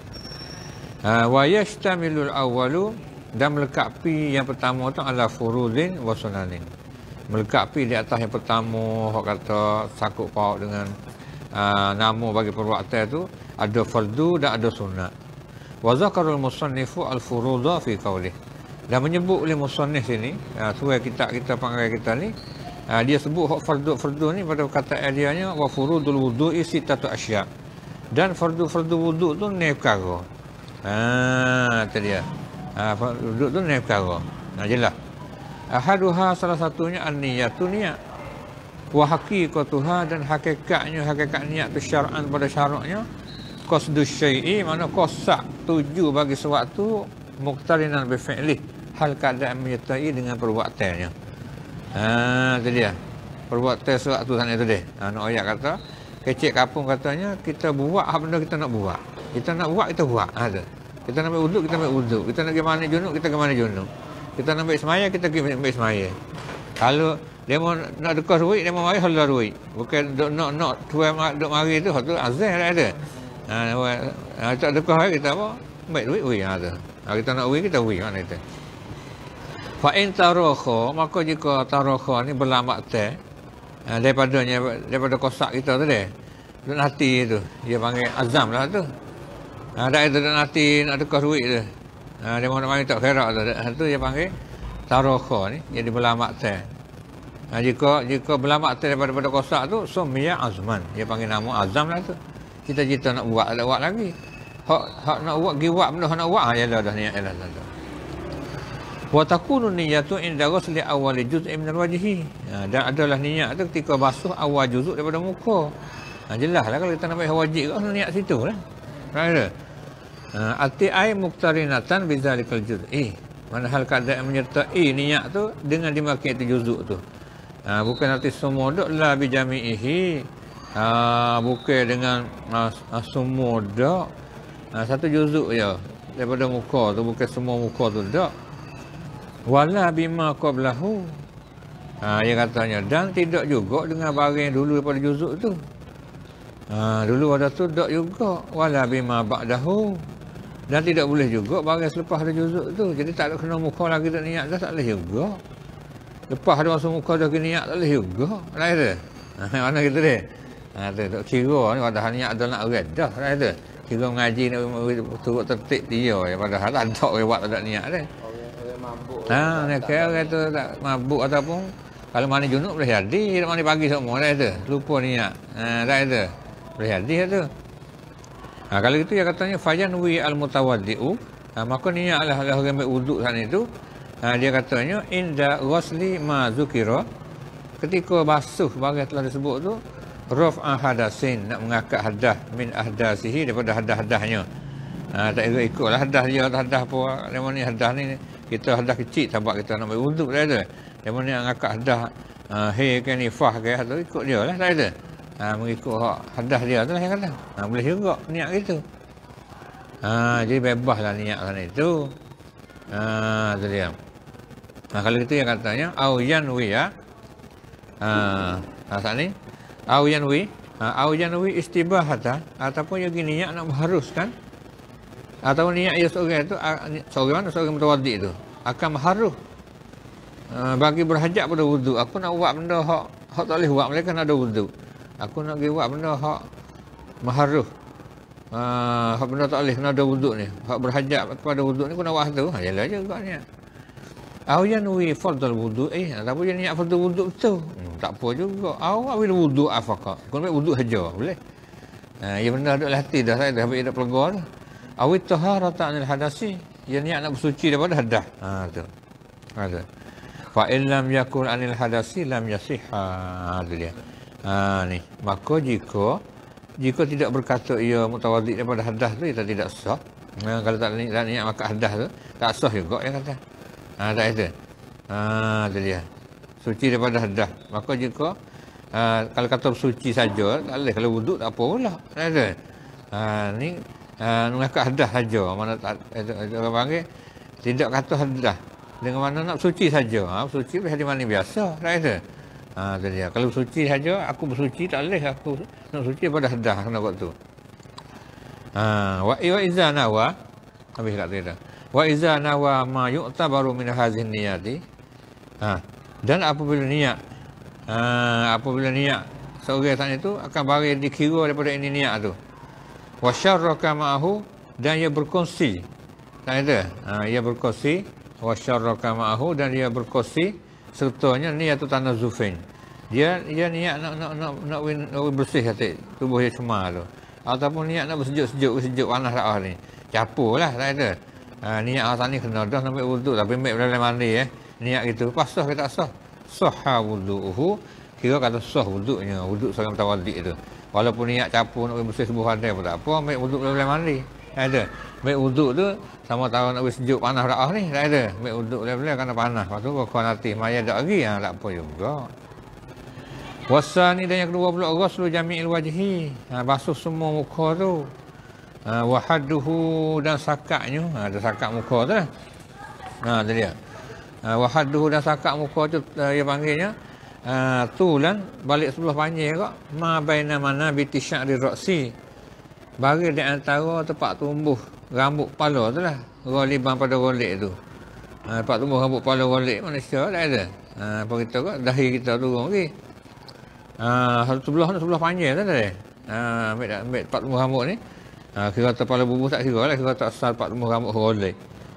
Ha wa yashtamilul awwalu, dan melekapi yang pertama tu ala furudin wa sunanin. Melekapi di atas yang pertama hak kata sakut paut dengan uh, nama bagi perbuatan tu ada fardu dan ada sunat. Wa zakarul musannifu al furudha fi qawlih. Dan menyebut oleh musannif sini, uh, surah kitab kita panggil kita ni, Ha, dia sebut hak fardu-fardu ni pada perkataan dia nya wa furudul wudu'i sittatu asya. Dan fardu-fardu wuduk tu enam perkara. Ha, tu dia. Ha, wuduk tu enam perkara. Nah, jelas. Ahaduha salah satunya an-niyatu niat. Wa haqiqatuha, dan hakikatnya hakikat niat tu syar'an pada syaraknya qasdu syai'i, mana qasad tuju bagi sesuatu muqtarinan bi fi'lih, hal keadaan menyertai dengan perbuatannya. Ha, tu dia. Perbuatan sesuatu sana tu dia. Ha, nak ayat kata, kecik kapung katanya, kita buat apa benda kita nak buat. Kita nak buat, kita buat. Ha, tu. Kita nak ambil wuduk, kita ambil wuduk. Kita nak pergi mana junub, kita pergi mana junub. Kita nak ambil semaya, kita pergi ambil semaya. Kalau dia mau nak dekat duit, dia mau mari halal duit. Bukan duk nak nak tuai duk mari tu, tu azan dah ada. Ha, tak dekat hari kita apa? Ambil duit, duit. Ha, tu. Ha, kita nak duit, kita duit. Mana itu? Fa'in tarakha, maka jika tarakha ni berlambat teh ha, daripadanya daripada kosak kita tu deh. Dan hati tu, dia panggil azam lah tu. Ha, dak itu dan hati nak dekat duit tu. Ha, dia mau nak mari tak khairat tu. Tu dia panggil tarakha ni, jadi berlambat teh. Ha, jika jika berlambat teh daripada pada kosak tu, summiya azman. Dia panggil nama azam lah tu. Cita-cita nak buat, tak buat lagi. Hak hak nak buat, gi buat benda hak nak buat ha, yalah dah niat yalah dah. Wa takunu niyyatu inda ghusli awwal juz'in min al-wajhi. Ha, dan adalah niat tu ketika basuh awal juzuk daripada muka. Ha, jelaslah kalau kita nak basuh wajib kan niat situ lah. Right? Ha, ati ai muqtarinatan bi zalikal juz'i. Mana hal keadaan menyertai niat tu dengan dimakai itu juzuk tu. Ha, bukan arti semua dak la bi jami'ihi. Ha, bukan dengan ha, semua dak. Ha, satu juzuk je daripada muka tu, bukan semua muka tu dak. Wala bima qablahu. Ha, dia katanya dan tidak juga dengan barang yang dulu daripada juzuk tu. Ha, dulu ada tu tak juga. Wala bima ba'dahu. Dan tidak boleh juga barang selepas ada juzuk tu. Jadi tak ada kena muka lagi tak niat dah, tak boleh juga. Lepas ada masuk muka dah kena niat tak boleh juga. Right tu. Ha, mana kita dia? Ha, tu tak kira ni padahal niat ada nak red dah. Right tu. Kira ngaji nak turut tertib dia. Padahal tak ada orang buat tak ada niat dia. Nah, nak kira orang tu tak mabuk ataupun kalau mani junub boleh jadi, mani pagi semua dah itu. Lupa niat. Ha, dah itu. Boleh jadi tu. Ha, kalau itu ya katanya fajan wi al mutawaddi'u. Ha, maka niatlah orang ambil wuduk sana itu. Ha, dia katanya inda ghusli ma zukira. Ketika basuh barang telah disebut tu raf'a hadasin, nak mengangkat hadas min ahdasihi daripada hadas-hadasnya. Ha, tak ikut ikutlah hadas dia, hadas apa yang ni hadas ni kita hadas kecil sebab kita nak ambil wuduk dah tu. Yang mana yang ngakak hadas uh, he ke nifah ke tu ikut dia lah tak ada. Ha, mengikut hak hadas dia tu lah yang kata. Ha, boleh juga niat gitu. Ha, jadi bebaslah niat sana itu. Ha, tu dia. Ha, kalau itu yang katanya au yanwi ya. Ha, asal ni au yanwi, ha, au yanwi istibahata ataupun yang gini niat nak mengharuskan atau niat ya seorang itu seorang mana seorang mutawaddi itu akan mengharus uh, bagi berhajat pada wuduk. Aku nak buat benda hak hak tak boleh buat mereka nak ada wuduk. Aku nak pergi buat benda hak mengharus uh, hak benda tak boleh kena ada wuduk ni. Hak berhajat kepada wuduk ni aku nak buat tu. Ha yalah juga niat. Au yanwi fardal wuduk eh ataupun yang niat fardal wuduk betul. Hmm, tak apa juga. Au awil wuduk afaqah. Kau nak wuduk saja boleh. Ha, ya benda ada hati dah saya dah habis dah pelegar dah. Awit taharata anil hadasi, yang niat nak bersuci daripada hadas. Ha tu. Ha tu. Fa in lam yakun anil hadasi lam yasihha. Ha tu dia. Ha ni. Maka jika jika tidak berkata ia mutawaddi daripada hadas tu ia tidak sah. Ha, kalau tak niat, tak niat maka hadas tu tak sah juga yang kata. Ha tak itu. Ha tu dia. Suci daripada hadas. Maka jika uh, kalau kata bersuci saja tak boleh, kalau wuduk tak apa pula. Tak ada. Ha ni Uh, mengangkat hadas saja, mana tak orang panggil tidak kata hadas dengan mana nak suci saja. Ha, suci boleh di mana biasa, tak ada. Ha, tu dia. Kalau suci saja, aku bersuci tak boleh, aku nak suci pada hadas kena buat tu. Ha, wa wa iza nawa habis kat dia. Wa iza nawa ma yu'tabaru min hadhihi niyati. Ha, dan apabila niat ha, apabila niat seorang tanya itu akan bagi dikira daripada ini niat tu. Wa syarraka ma'ahu, dan ia berkongsi. Tak ada. Ha, ia berkongsi wa syarraka ma'ahu, dan ia berkongsi sertanya niat tanazufin. Dia dia niat nak nak nak nak, nak, nak bersih hati tubuh dia cemar tu. Ataupun niat nak bersejuk-sejuk sejuk panas dah ni. Capulah tak ada. Ha, niat asal ni kena dah sampai wuduk tapi ambil dalam mandi eh. Niat gitu. Pas sah ke tak sah? Sahha wudu'uhu. Kira kata sah wuduknya, wuduk seorang mutawaddi itu. Walaupun niat capu nak bersih sebuah hadai pun tak apa, ambil wuduk boleh mandi. Tak ada. Ambil wuduk tu sama tahu nak sejuk panas dah ni, tak ada. Ambil wuduk boleh-boleh kerana panas. Lepas tu kau nanti maya dak lagi, ha, tak apa juga. Wasani, dan yang kedua pula ghuslu jami'il wajhi. Ha, basuh semua muka tu. Ha, wahadduhu, dan sakaknya. Ha, ada sakak muka tu lah. Ha, tu dia. Ha, wahadduhu, dan sakak muka tu uh, dia panggilnya Uh, tulan balik sebelah panjang kok ma baina mana biti sya'ri ra'si, bagi di antara tempat tumbuh rambut kepala tu lah, ghaliban pada golek tu. Ha, tempat tumbuh rambut kepala golek manusia tak ada. Ha, apa kita kok dahi kita turun lagi. Ha, sebelah ni sebelah panjang tu dah. Ha, ambil ambil tempat tumbuh rambut ni. Ha, kira kepala bubuh tak kira lah, kira tak asal tempat tumbuh rambut golek.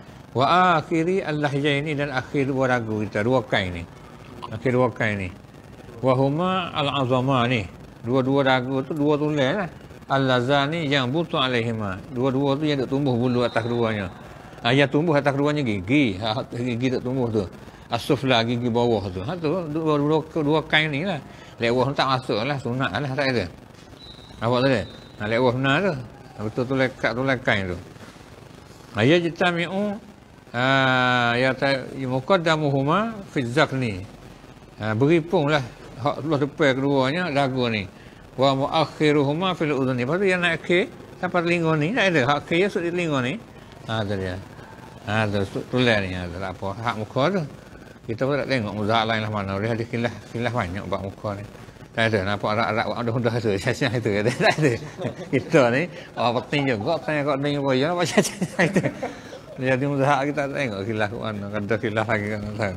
Wa akhiri al-lahjaini, dan akhir dua ragu kita, dua kain ni. Akhir dua kain ni. Wahuma al-azama ni. Dua-dua ragu tu dua tulang lah. Al-lazani yang butu alaihima. Dua-dua tu yang tak tumbuh bulu atas keduanya. Ha, yang tumbuh atas keduanya gigi. Ha, gigi tak tumbuh tu. Asuflah gigi bawah tu. Ha tu dua, dua, dua kain ni lah. Lewah tak masuk lah. Sunat lah tak ada. Nampak tu dia? Ha, lewah benar tu. Betul tu lekat tu kain tu. Ha, ya jitami'u. Ha, ya muqaddamuhuma fi zakni. Ha, beripunglah hak sebelah depan keduanya dagu ni. Wa muakhiruhuma fil udhuni. Lepas tu yang nak akhir sampai telinga ni tak ada. Hak akhir ya sudut telinga ni. Ha tu dia. Ha tu tulis ni. Ha, tak apa. Hak muka tu. Kita pun tak tengok muzak lain lah mana. Dia ada kilas kilas banyak bak muka ni. Tak ada. Nampak arak-arak buat dah-dah tu. Syah-syah itu. Tak ada. Kita ni oh penting juga tanya kat dia apa ya apa syah-syah itu. Dia jadi muzak kita tak tengok kilas kat mana. Ada kilas lagi kan tahu.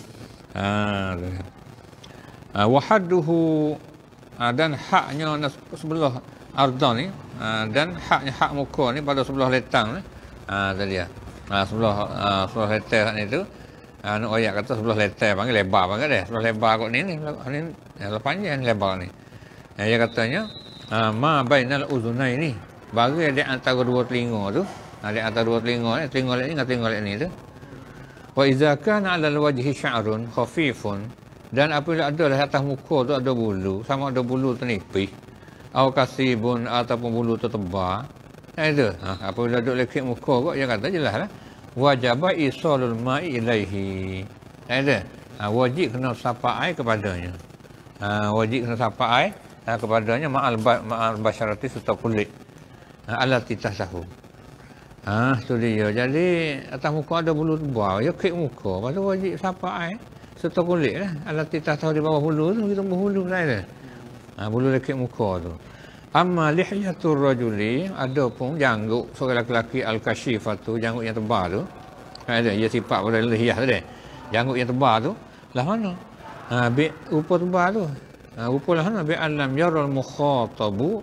Ha, uh, wahadduhu, uh, dan haknya sebelah arda ni, uh, dan haknya hak muka ni pada sebelah letang ni. Ha, uh, dia. Uh, sebelah uh, sebelah letang ni tu Anu oyak kata sebelah letter panggil lebar panggil deh. Sebelah lebar kok ni ni. Ni yang panjang lebar ni. Dia katanya ha, ma bainal uzunai ni. Bagi di antara dua telinga tu. Di antara dua telinga ni, telinga ni dengan telinga ni tu. Wa idza kana 'ala al-wajhi sya'run khafifun, dan apabila ada di atas muka tu ada bulu, sama ada bulu tenipis, atau kasibun ataupun bulu tu tebal. Ada. Ha, apabila duduk lekit muka kok dia kata jelaslah. Wajib isalul ma'i ilaihi. Ada. Ha, wajib kena sapa air kepadanya. Ha, wajib kena sapa air ha, kepadanya ma'al ma'al basyarati serta kulit. Ha, alati tasahu. Ha, tu dia. Jadi atas muka ada bulu tebal, ya kek muka, lepas tu wajib sapa air serta kulit lah. Alati tasahu di bawah bulu tu kita bulu lah ada. Ha, bulu lekit muka tu. Amma lihyatur rajuli, ada pun janggut seorang lelaki al-kashifatu, janggut yang tebal tu. Ada ia sifat pada lihyah tadi. Janggut yang tebal tu lah mana? Ha, bi rupa tebal tu. Ha, rupa lah mana? Bi alam yaral mukhatabu.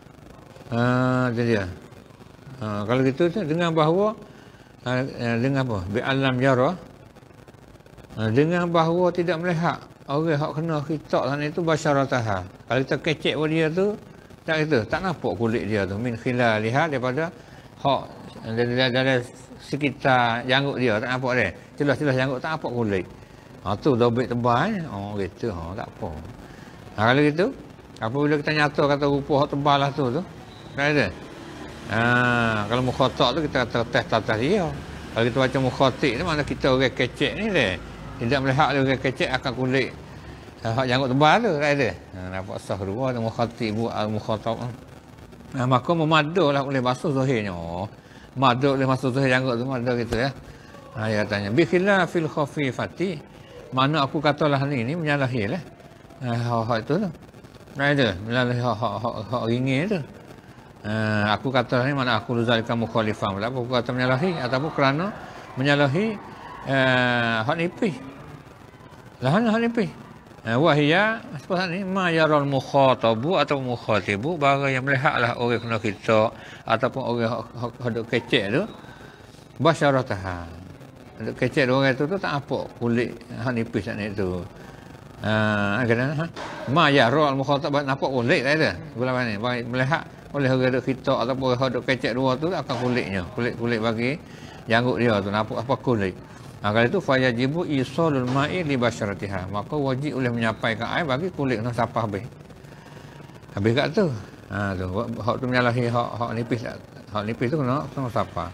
Ha, dia dia. Ha, kalau gitu tu dengan bahawa ha, dengan apa? Bi alam yara. Ha, dengan bahawa tidak melihat orang hak kena khitab sana itu basyarataha. Kalau kita kecek pada dia tu tak itu, tak nampak kulit dia tu. Min khilaliha daripada hak dari, dari sekitar janggut dia tak nampak dia. Celah-celah janggut tak nampak kulit. Ha tu dobek tebal. Oh gitu, ha tak apa. Ha kalau gitu, apabila kita nyata kata rupa hak tebal lah tu tu. Tak ada. Ha kalau mukhatab tu kita kata test atas dia. Kalau kita baca mukhatib ni mana kita orang kecek ni dia. Tidak melihat dia orang kecek akan kulit hak janggut tebal tu, tak ada. Ha, nampak sah dua tu mukhatibu al-mukhatab. Ha, maka memadalah oleh basuh zahirnya. Oh, mada oleh basuh zahir janggut tu mada gitu ya. Ha, dia katanya bi khilafil khafifati. Mana aku katalah ni ni menyalahilah. Ha, hak itu tu. Tak ada, menyalahi hak hak hak ringin tu. Ha, aku katalah ni mana aku zalika mukhalifan. Apa aku kata menyalahi ataupun kerana menyalahi uh, hak nipis. Lah hak nipis. Wahia seperti ni ma yaral mukhatabu atau mukhatibu, barang yang melihatlah orang kena kita ataupun orang hendak kecek tu basyarataha. Hendak kecek orang tu tu tak apa kulit hak nipis ni tu. Ah uh, kena ha ma yaral mukhatab nampak kulit tak ada. Gula ni melihat oleh orang hendak kita ataupun orang hendak kecek dua tu akan kulitnya. Kulit-kulit bagi janggut dia tu nampak apa kulit. Ha, kalau itu fayajibu isalul ma'i li basyaratiha, maka wajib oleh menyampaikan air bagi kulit kena sapah habis. Habis kat tu. Ha tu hak tu menyalahi hak hak nipis hak nipis tu kena kena sapah.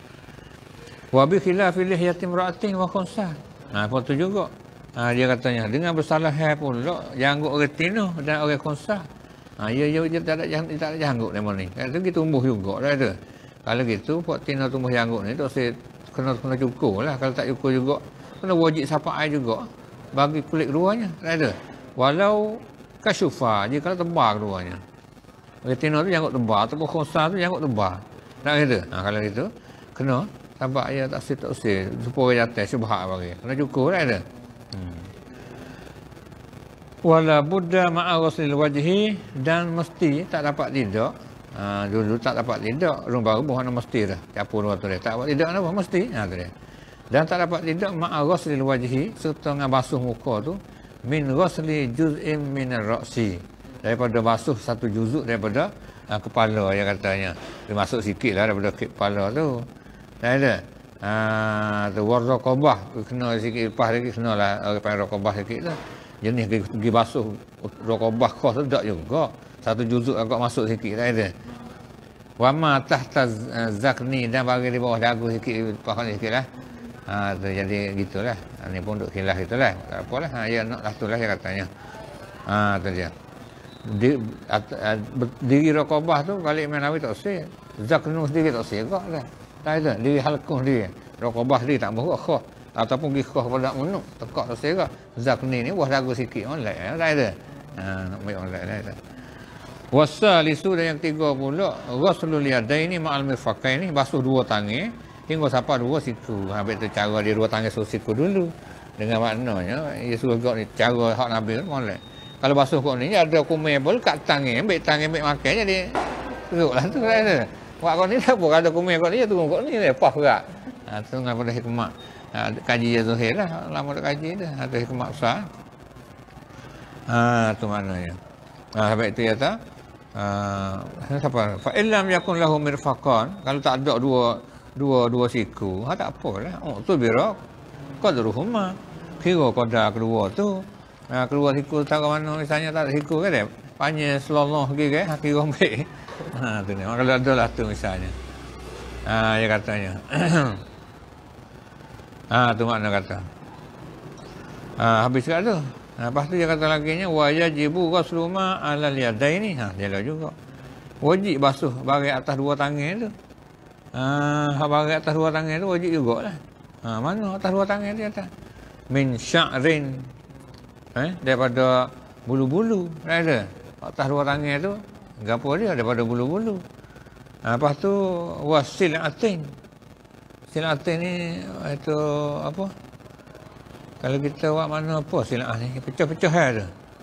Wa bi khilafil lihyati imra'atin wa khunsa. Ha apa tu juga. Ha dia katanya dengan bersalah pula janggut orang tino dan orang khunsa. Ha ya ya dia tak ada janggut tak ada janggut nama ni. Kalau tu kita tumbuh juga dah ada. Kalau gitu buat tino tumbuh janggut ni tu saya kena kena cukur lah. Kalau tak cukur juga kena wajib sapa air juga bagi kulit keduanya. Tak ada. Walau kasyufa, jika kalau tebal keduanya. Retina tu janggut tebal ataupun khunsa tu janggut tebal. Tak ada. Ha, kalau gitu kena sampai air tak usir tak usir supaya jatuh syubhat bagi. Kena cukur tak ada. Hmm. Wala budda ma'a ghuslil wajhi, dan mesti tak dapat tidak. Ha, dulu tak dapat tidak, orang baru bukan mesti dah. Capur dua tu dia. Tak dapat tidak apa mesti. Ha tu dia. Dan tak dapat tidak ma'a ghuslil wajhi, serta dengan basuh muka tu min ghusli juz'in min ar-ra'si. Daripada basuh satu juzuk daripada ha, kepala dia katanya. Dia masuk sikitlah daripada kepala tu. Tak ada. Ha tu warraqabah kena sikit lepas lagi kenalah orang panggil raqabah sikit tu. Jenis pergi basuh raqabah khas tu tak juga. Satu juzuk agak masuk sikit tak ada. Wa ma tahta zakni, dan bagi di bawah dagu sikit lepas ni sikitlah. Ha tu jadi gitulah. Ha, ni pun duk khilaf gitulah. Tak apalah. Ha ya nak lah tu lah dia katanya. Ha tu dia. Di, at, at, diri raqabah tu balik Manawi tak usir. Zaknu sendiri tak usir juga lah. Tak ada. Diri halqah dia. Raqabah dia tak mahu khah ataupun pergi khah pada menuk tekak tak usir juga. Zakni ni buah dagu sikit online tak ada. Ha nak ambil online lah. Wasalisu, dan yang ketiga pula ghuslul yadaini ma'al mirfaqaini, basuh dua tangan hingga sampai dua siku. Habis tu cara dia dua tangan suruh siku dulu. Dengan maknanya dia suruh gak ni cara hak Nabi kan molek. Kalau basuh kau ni ada kumel pun kat tangan, ambil tangan ambil makan jadi teruklah tu kan. Buat kau ni tak apa ada kumel kau ni tunggu kau ni lepas gerak. Ha tu dengan pada hikmah. Ha, kaji Zuhair lah, lama dah kaji dah, ada hikmah besar. Ha, tu maknanya. Ha, sebab itu kata, uh, apa? Fa illam yakun lahu mirfaqan, kalau tak ada dua dua dua siku, ha tak apalah. Oh, tu birak qadruhuma. Kira qadar kedua tu. Ha, keluar siku tak ke mana misalnya tak ada siku kan dia. Panjang seloloh pergi kan, kira ambil. Ha, tu ni. Kalau ada lah tu misalnya. Ha, dia katanya. Ha, tu makna kata. Ha, habis kat tu. Ha, lepas tu dia kata laginya wa yajibu ghuslu ma 'alal yadaini. Ha, dia lah juga. Wajib basuh bahagian atas dua tangan tu. Ha, bahagian atas dua tangan tu wajib jugalah. Ha, mana atas dua tangan dia kata? Min sya'rin. Eh, daripada bulu-bulu. Ada. Atas dua tangan tu gapo dia daripada bulu-bulu. Ha, lepas tu wasil'atin. Sil'atin ni itu apa? Kalau kita buat mana apa sil'ah ni? Pecah-pecah ada.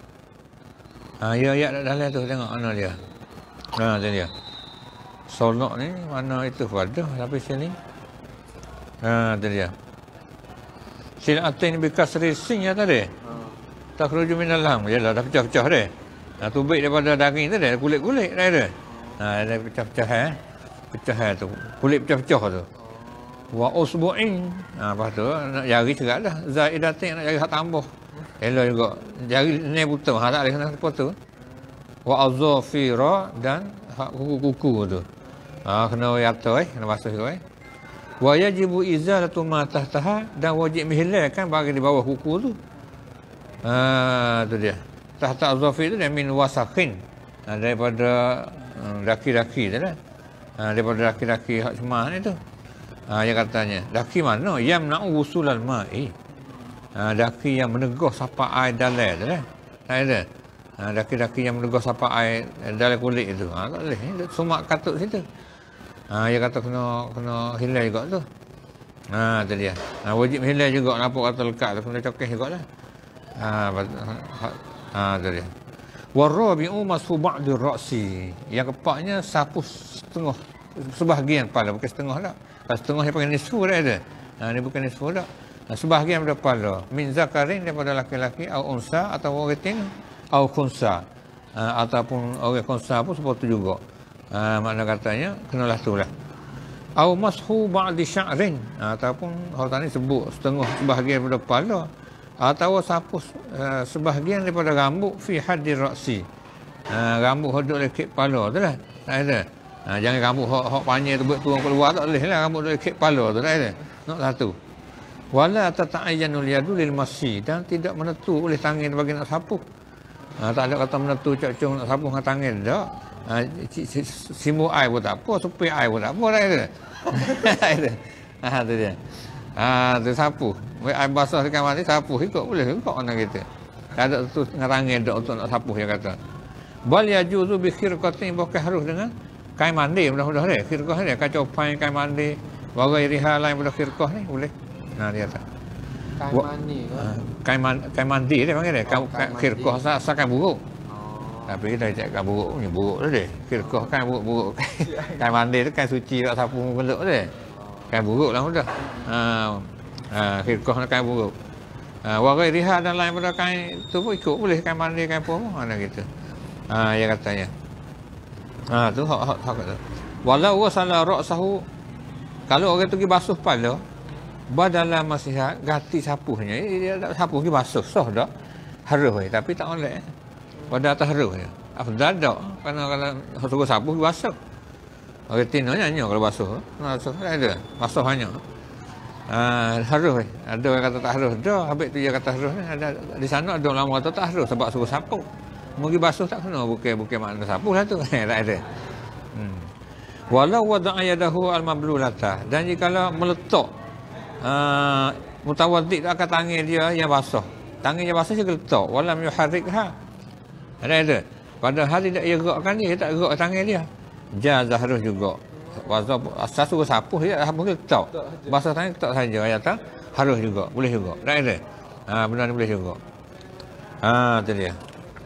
Ha, ya ya dalam tu tengok mana dia. Ha, tu dia. Solok ni mana itu pada tapi sini. Ha, tu dia. Sil'atin bi kasri sin ya tadi. Tak keruju min dalam. Yalah dah pecah-pecah dah. Ha, tu baik daripada daging tu dah kulit-kulit dah ada. Ha, ada pecah-pecah eh. Pecah tu. Kulit pecah-pecah tu. Wa usbu'in. Ha, lepas tu nak jari cerat dah. Zaidatin nak jari hak tambah. Elok juga. Jari ni buta. Ha, tak boleh kena apa tu. Wa azafira dan hak kuku-kuku tu. Ha, kena yata eh. Kena basuh tu eh. Wa yajibu izalatu ma tahtaha dan wajib menghilangkan bagi di bawah kuku tu. Ha, tu dia. Tahta azafir tu dia min wasakhin. Ha, daripada um, laki-laki tu lah. Ha, daripada laki-laki hak semah ni tu. Ha, dia katanya, daki mana? Yamna'u wusulal ma'i. Ha, daki yang menegah sapa air dalam tu lah. Tak ada. Ha, daki-daki yang menegah sapa air dalam kulit tu. Ha, tak boleh. Sumak katut situ. Ha, dia kata kena kena hilang juga tu. Ha, tu dia. Ha, wajib hilang juga nampak kata lekat tu. Kena cokeh juga lah. Ha, ha, ha, tu dia. Warabi'u masfu ba'di ra'si. Yang keempatnya sapu setengah. Sebahagian kepala. Bukan setengah tak. Kalau setengah dia pakai nisfu dah ada. Ha, ni bukan nisfu tak. Ha, sebahagian daripada kepala. Min zakarin daripada laki-laki. Au unsa atau waritin. Au khunsa. Ha, ataupun orang khunsa pun seperti itu juga. Ha, makna katanya, kenalah tu lah. Au mashu ba'di sya'rin. Ha, ataupun orang tadi sebut setengah sebahagian daripada kepala. Atau sapu uh, sebahagian daripada rambut fi haddi ra'si. Ha, rambut hodok dekat kepala tu lah. Tak ada. Ha, jangan rambut hok hok panjang tu buat turun keluar tak boleh lah, rambut dekat kepala tu tak ada. Nak satu. Wala tata'ayyanul yadu lil masi dan tidak menentu oleh tangan bagi nak sapu. Ha, tak ada kata menentu cak-cak nak sapu dengan tangan dak. Ha, simu air pun tak apa, supir air pun tak apa tak ada. Tak ada. Ha, tu dia. Ha, tu sapu. Air basah dekat mati sapu ikut boleh ikut orang kita. Tak ada tu dengan tangan dak untuk nak sapu dia kata. Bal yajuzu bi khirqatin bukan harus dengan kain mandi mudah-mudah dia. Khirqah dia kacau pain kain mandi. Wagai riha lain pada khirqah ni boleh. Nah dia kata. Kain mandi ke? Uh, kain, man, kain mandi dia panggil dia. Oh, khirqah asal kain buruk. Oh. Tapi kita cakap kain buruk ni buruk tu dia. Khirqah kain buruk-buruk. Kain mandi tu kain suci tak sapu peluk dia. Kain buruk lah mudah. Ha, ha, khirqah kain buruk. Ha, wagai riha dan lain pada kain tu pun ikut boleh kain mandi kain apa pun mana gitu. Ha, dia katanya. Ha, tu hak hak hak tu. Walau wasala ra'sahu kalau orang tu pergi basuh kepala badala masihat ganti sapuhnya dia tak sapuh pergi basuh sah dak haruh tapi tak oleh pada atas haruh dia afdal dak kerana kalau suruh sapuh pergi basuh orang tino nyanyi kalau basuh basuh ada basuh hanya ah haruh ada orang kata tak haruh dah habis tu dia kata haruh ada di sana ada ulama kata tak haruh sebab suruh sapuh pergi basuh tak kena bukan bukan makna sapuh lah tu tak ada hmm. Walau wada'a yadahu al-mablulata dan jikalau meletak uh, mutawaddik akan tangan dia yang basah. Tangan yang basah dia letak walam yuharrikha. Ada ada. Padahal tidak ia gerakkan dia, dia tak gerak tangan dia. Jazah harus juga. Wazab asas suruh sapuh dia sapuh letak. Basah tangan letak saja ayat tak harus juga, boleh juga. Tak ada. Ha benar boleh juga. Ha tu dia.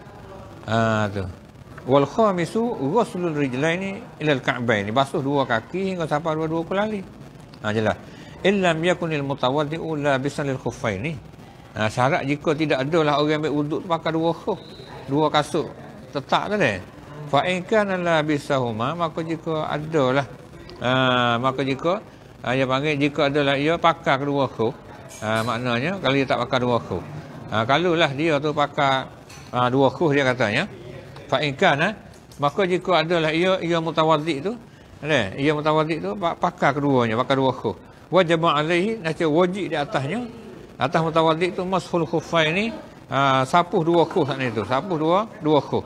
Ha tu. Wal khamisu ghuslul rijlaini ila al-ka'bain. Basuh dua kaki hingga sampai dua-dua kelali. Ha jelas. illam yakunil mutawaddi'u labisan lil khuffaini. Ha, syarat jika tidak adalah orang ambil wuduk tu pakai dua khuf, dua kasut tetap tadi. Fa in kana labisahuma, maka jika adalah ha, maka jika ha, dia panggil jika adalah ia pakai kedua khuf, ha, maknanya kalau dia tak pakai dua khuf. Ha, kalaulah dia tu pakai ha, dua khuf dia katanya, fa in kana, maka jika adalah ia ia mutawaddi tu, ada ia mutawaddi tu pakai keduanya, pakai dua khuf. Wajib alaihi, nanti wajib di atasnya, atas mutawaddi tu mashul khuffaini, uh, sapuh dua khuf sana itu, sapuh dua dua khuf.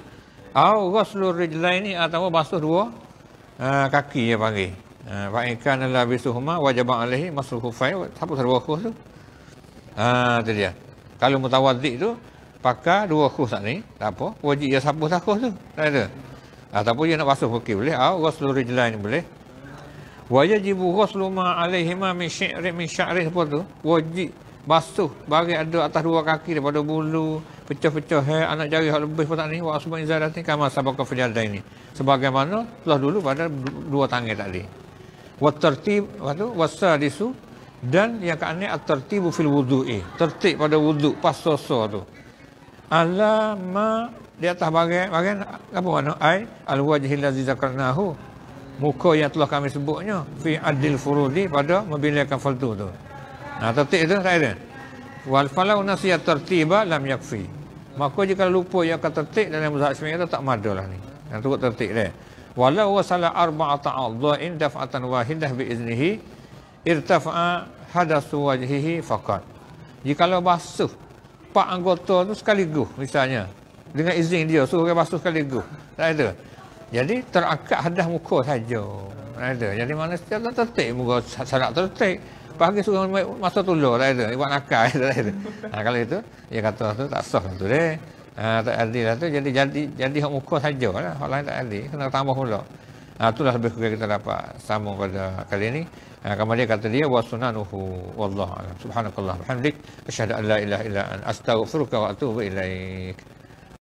Au ghuslur rijlaini, atau basuh dua uh, kaki dia panggil. Fa in kana labisuhuma wajib alaihi mashul khuffaini, sapuh dua khuf tu. Ah, tu dia. Kalau mutawaddi tu pakai dua khuf sana ni, tak apa, wajib dia sapuh satu khuf tu. Tak ada. Ataupun dia nak basuh kaki boleh, au ghuslur rijlaini boleh. Wa yajibu ghuslu ma alaihima min syi'ri min sya'ri, apa tu? Wajib basuh bagi ada atas dua kaki daripada bulu, pecah-pecah hair anak jari hak lebih pun tak ni, wa asma izarati kama sabaka fil yadaini. Sebagaimana telah dulu pada dua tangan tadi. Wa tartib, apa tu? Wasadisu, dan yang keane at-tartibu fil wudu'i. Tertib pada wuduk pas soso tu. Ala ma di atas bagian bagian apa makna? Ai al-wajhi allazi zakarnahu, muka yang telah kami sebutnya, fi adil furudi, pada membilankan fardu tu. Nah, tertib tu tak ada. Wal falau nasiyat tertiba lam yakfi. Maka jika lupa ia akan tertib dalam mazhab Syafi'i itu tak madalah ni. Yang tu tertib dia. Walau wasala arba'ata a'dha'in daf'atan wahidah bi iznihi irtafa'a hadatsu wajhihi faqat. Jikalau basuh empat anggota tu sekaligus misalnya, dengan izin dia suruh dia basuh sekaligus, tak ada. Jadi terangkat hadas muka saja. Tak ada. Jadi mana secara tertib muka syarat tertib. Pagi suruh masa tulur, tak ada. Buat nakal, tak ada. Ha, kalau itu dia kata tu tak sah tu deh. Ha, tak adil lah tu. Jadi jadi jadi hak muka saja lah. Hak lain tak adil. Kena tambah pula. Ha, itulah lebih kurang kita dapat sambung pada kali ini. Ha, kemudian kata dia wa sunanuhu wallahu a'lam. Subhanakallah. Alhamdulillah. Asyhadu an la ilaha illa anta astaghfiruka wa atubu ilaik.